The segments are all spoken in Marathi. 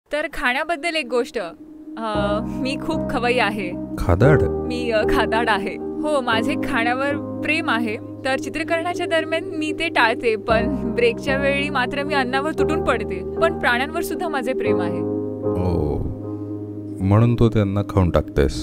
तर खाण्याबद्दल एक गोष्ट, मी खूप खवय्ई आहे. खादाड? मी खादाड आहे. हो, माझे खाण्यावर प्रेम आहे. तर चित्रीकरणाच्या दरम्यान मी ते टाळते, पण ब्रेकच्या वेळी मात्र मी अन्नावर तुटून पडते. पण प्राण्यांवर सुद्धा माझे प्रेम आहे. ओ, म्हणून तू त्यांना खाऊन टाकतेस.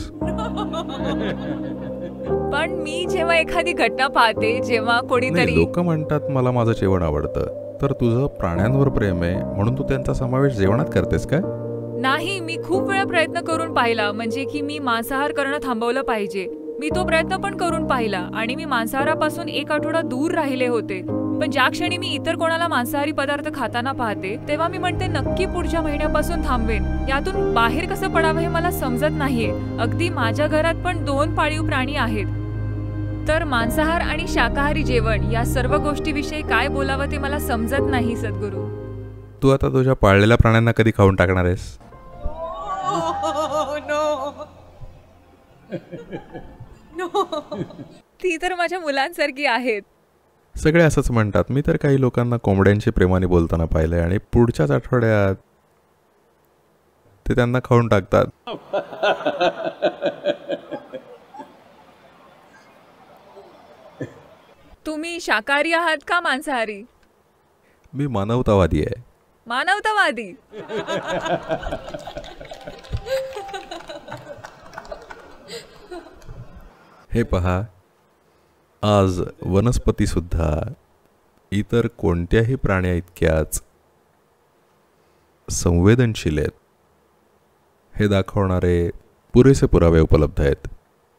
पण मी जेव्हा एखादी घटना पाहते, जेव्हा कोणीतरी लोक म्हणतात मला माझं जेवण आवडतं, तर तुझं प्राण्यांवर प्रेम आहे म्हणून तू त्यांचा समावेश जेवणात करतेस का? नाही, मी खूप वेळा प्रयत्न करून पाहिला, म्हणजे की मी मांसाहार करणं थांबवलं पाहिजे. मी तो प्रयत्न पण करून पाहिला आणि मी मांसाहारापासून 1 आठवडा दूर राहिले होते. पण ज्या क्षणी मी इतर कोणाला मांसाहारी पदार्थ खाताना पाहते, तेव्हा मी म्हणते नक्की पुढच्या महिन्यापासून थांबवेन. यातून बाहेर कसं पडावं हे मला समजत नाहीये. अगदी माझ्या घरात पण 2 पाळीव प्राणी आहेत. तर मांसाहार आणि शाकाहारी जेवण या सर्व गोष्टीविषयी काय बोलावं ते मला समजत नाही सद्गुरू. तू आता तुझ्या पाळलेल्या प्राण्यांना कधी खाऊन टाकणार आहेस? ती तर माझ्या मुलांसारखी आहेत. सगळे असंच म्हणतात. मी तर काही लोकांना कोंबड्यांशी प्रेमाने बोलताना पाहिलंय आणि पुढच्याच आठवड्यात ते त्यांना खाऊन टाकतात. तुम्ही शाकाहारी आहात का मांसाहारी? मी मानवतावादी आहे. मानवतावादी? हे पहा, आज वनस्पती सुद्धा इतर कोणत्याही प्राण्या इतक्याच संवेदनशील आहेत हे दाखवणारे पुरेसे पुरावे उपलब्ध आहेत.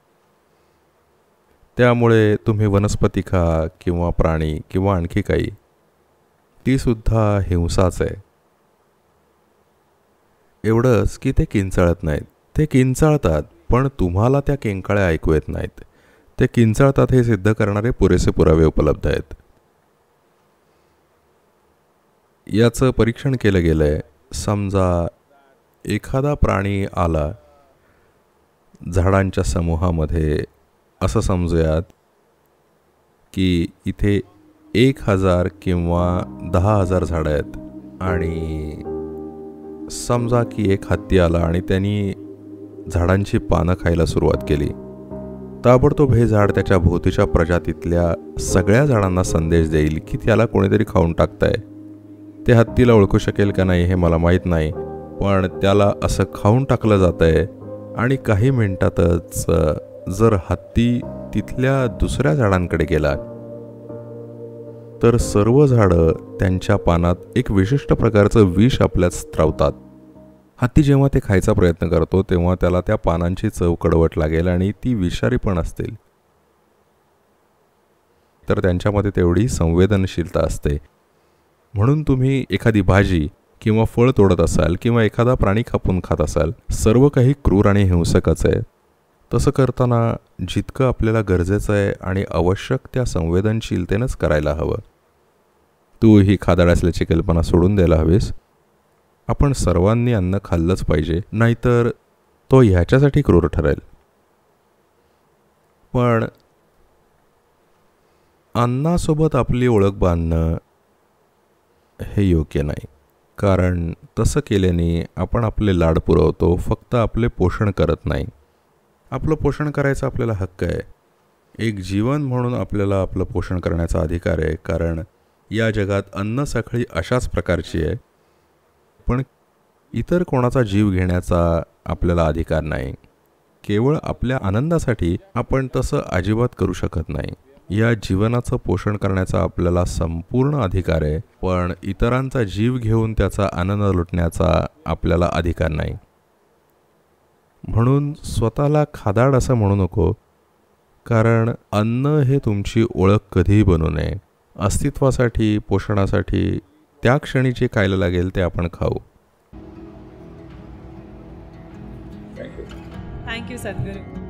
त्यामुळे तुम्ही वनस्पती खा किंवा प्राणी किंवा आणखी काही, ती सुद्धा हिंसाच आहे. एवढंच की ते किंचाळत नाहीत. ते किंचाळतात, पण तुम्हाला त्या किंकाळ्या ऐकू येत नाहीत. ते किंचाळतात हे सिद्ध करणारे पुरेसे पुरावे उपलब्ध आहेत. याचं परीक्षण केलं गेलंय. समजा एखादा प्राणी आला झाडांच्या समूहामध्ये, असं समजूयात की इथे 1000 किंवा 10,000 झाडं आहेत आणि समजा की एक हत्ती आला आणि त्यांनी झाडांची पानं खायला सुरुवात केली. ताबडतोब हे झाड त्याच्या भोवतीच्या प्रजातीतल्या सगळ्या झाडांना संदेश देईल की त्याला कोणीतरी खाऊन टाकतंय. ते हत्तीला ओळखू शकेल का नाही हे मला माहीत नाही, पण त्याला असं खाऊन टाकलं जातंय. आणि काही मिनिटातच जर हत्ती तिथल्या दुसऱ्या झाडांकडे गेला तर सर्व झाडं त्यांच्या पानात एक विशिष्ट प्रकारचं विष आपल्यात स्त्रावतात. हत्ती जेव्हा ते खायचा प्रयत्न करतो तेव्हा त्याला त्या पानांची चव कडवट लागेल आणि ती विषारी पण असतील. तर त्यांच्यामध्ये तेवढी संवेदनशीलता असते. म्हणून तुम्ही एखादी भाजी किंवा फळ तोडत असाल किंवा एखादा प्राणी कापून खात असाल, सर्व काही क्रूर आणि हिंसकच आहे. तसं करताना जितकं आपल्याला गरजेचं आहे आणि आवश्यक त्या संवेदनशीलतेनंच करायला हवं. तू ही खादाड असल्याची कल्पना सोडून द्यायला हवीस. आपण सर्वांनी अन्न खाल्लंच पाहिजे, नाहीतर तो ह्याच्यासाठी क्रूर ठरेल. पण अन्नासोबत आपली ओळख बांधणं हे योग्य नाही. कारण तसं केल्याने आपण आपले लाड पुरवतो, फक्त आपले पोषण करत नाही. आपलं पोषण करायचा आपल्याला हक्क आहे. एक जीवन म्हणून आपल्याला आपलं पोषण करण्याचा अधिकार आहे. कारण या जगात अन्न साखळी अशाच प्रकारची आहे. पण इतर कोणाचा जीव घेण्याचा आपल्याला अधिकार नाही. केवळ आपल्या आनंदासाठी आपण तसं अजिबात करू शकत नाही. या जीवनाचं पोषण करण्याचा आपल्याला संपूर्ण अधिकार आहे, पण इतरांचा जीव घेऊन त्याचा आनंद लुटण्याचा आपल्याला अधिकार नाही. म्हणून स्वतःला खादाड असं म्हणू नको, कारण अन्न हे तुमची ओळख कधीही बनू नये. अस्तित्वासाठी, पोषणासाठी त्या क्षणी जे खायला लागेल ते आपण खाऊ. थँक्यू सद्गुरू.